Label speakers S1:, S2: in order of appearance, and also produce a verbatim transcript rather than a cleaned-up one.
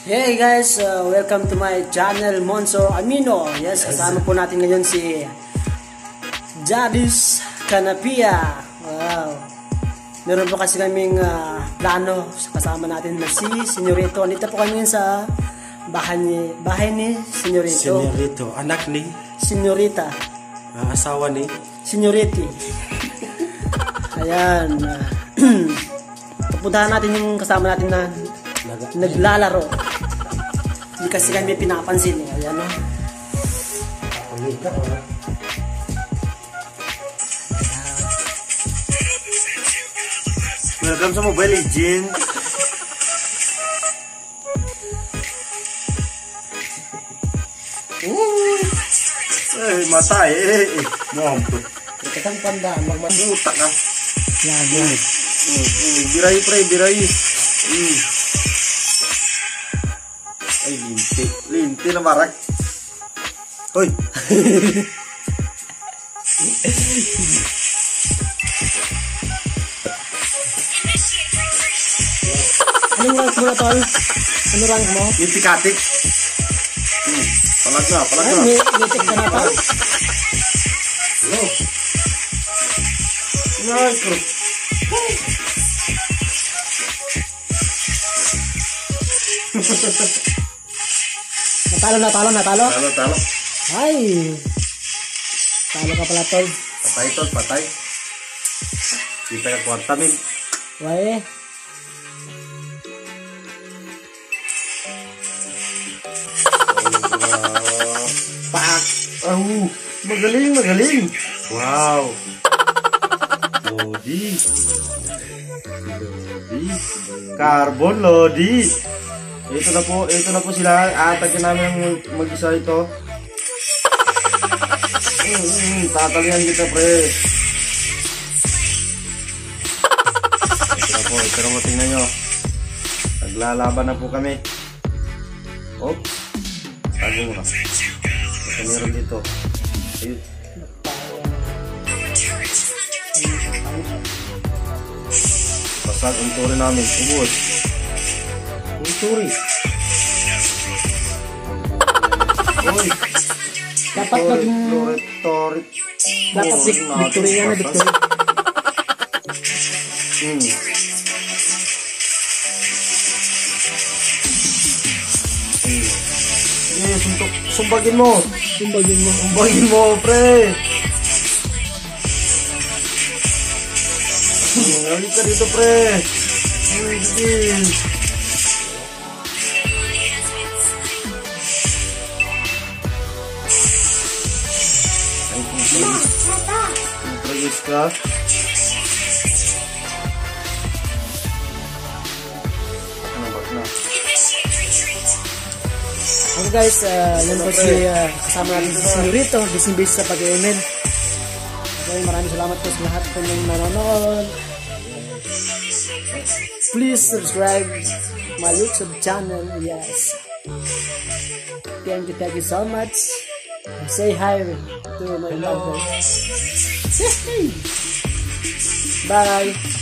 S1: Hey guys, uh, welcome to my channel Monso Amino. Yes, kasama po natin ngayon si Jadis Canapia. Wow. Meron po kasi kaming uh, plano kasama natin na si Senyorito. Nandito po kami sa bahay ni, bahay ni Senyorito.
S2: Senyorito, anak ni
S1: Senyorita.
S2: uh, asawa ni
S1: Senyoriti. Ayan. Uh, Pupuntahan natin yung kasama natin na naglalaro. Hindi kasi kami pinapansin. Ayan o.
S2: Welcome sa Mobile Legends. Eh, mata eh. Mampu.
S1: Ikatang panda.
S2: Magmamutak ka.
S1: Yan, yan.
S2: Mm, mm, biray pre, biray. Mm. Ay, linti. Linti na marak. Hoy.
S1: Anong rank mo na, tol? Ano rank mo?
S2: Yung pikatik. Hmm. Palag na, palag
S1: Ay,
S2: na.
S1: may, may check ka na, tol?
S2: Hello. Nice bro.
S1: Natalo, natalo, natalo?
S2: Talo, talo.
S1: Ay! Talo ka pala, tol.
S2: Patay tol, patay. Kita ka kwarta min.
S1: Why?
S2: Pak. Oh, magaling, magaling. Wow. Lodi. Lodi. Carbon Lodi. Ito na po, ito na po sila. Atagyan namin ang mag-isa ito. Mm, mm, tatalian kita, pre. Ito na po, ito na po, tingnan nyo. Naglalaban na po kami. Oh, tago muna. Ito meron dito. Ayun. Basag ang turi namin. Ubus. Ang turi. Uy.
S1: Dapat mag...
S2: Torit, torit.
S1: Dapat victory yan na victory.
S2: Hmm. Sige, suntok. Sumbagin mo.
S1: Sumbagin mo.
S2: Sumbagin mo, pre. Hmm, Nalik ka dito, pre. Hmm, sige. Ay, kung tragis ka. Ano ba na?
S1: Okay guys, uh, yun po si uh, kasama natin si Senyorito, busy-busy sa pag-email. Okay, maraming salamat po sa lahat po ng nanonood. Please subscribe my YouTube channel. Yes. Thank you, thank you so much. Say hi to my mother. Bye.